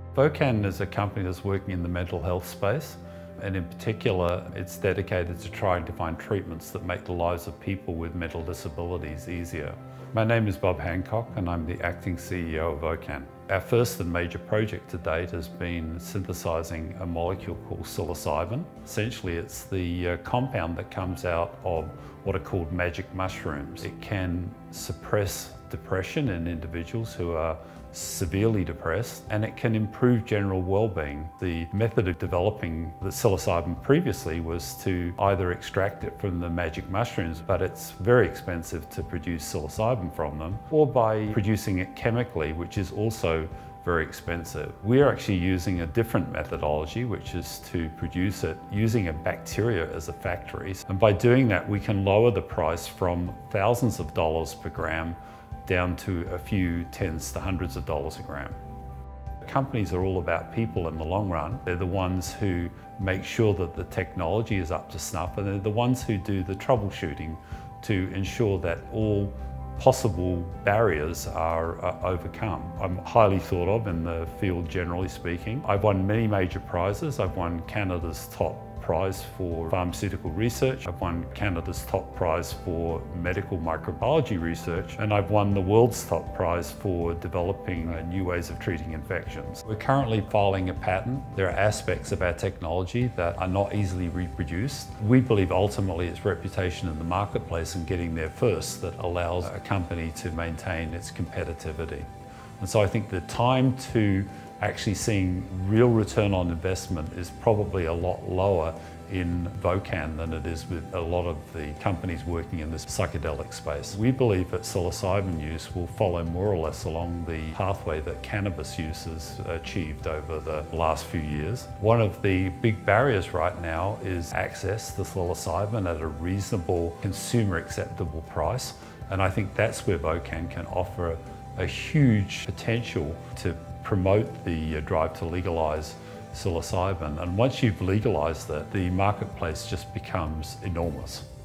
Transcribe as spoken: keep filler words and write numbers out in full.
Vocan is a company that's working in the mental health space, and in particular it's dedicated to trying to find treatments that make the lives of people with mental disabilities easier. My name is Bob Hancock and I'm the acting C E O of Vocan. Our first and major project to date has been synthesizing a molecule called psilocybin. Essentially it's the uh, compound that comes out of what are called magic mushrooms. It can suppress depression in individuals who are severely depressed, and it can improve general well-being. The method of developing the psilocybin previously was to either extract it from the magic mushrooms, but it's very expensive to produce psilocybin from them, or by producing it chemically, which is also very expensive. We're actually using a different methodology, which is to produce it using a bacteria as a factory. And by doing that, we can lower the price from thousands of dollars per gram down to a few tens to hundreds of dollars a gram. Companies are all about people in the long run. They're the ones who make sure that the technology is up to snuff, and they're the ones who do the troubleshooting to ensure that all possible barriers are uh, overcome. I'm highly thought of in the field, generally speaking. I've won many major prizes. I've won Canada's top prize for pharmaceutical research. I've won Canada's top prize for medical microbiology research, and I've won the world's top prize for developing uh, new ways of treating infections. We're currently filing a patent. There are aspects of our technology that are not easily reproduced. We believe ultimately it's reputation in the marketplace and getting there first that allows a company to maintain its competitivity. And so I think the time to actually seeing real return on investment is probably a lot lower in Vocan than it is with a lot of the companies working in this psychedelic space. We believe that psilocybin use will follow more or less along the pathway that cannabis use has achieved over the last few years. One of the big barriers right now is access to psilocybin at a reasonable, consumer acceptable price. And I think that's where Vocan can offer a huge potential to promote the drive to legalise psilocybin. And once you've legalised it, the marketplace just becomes enormous.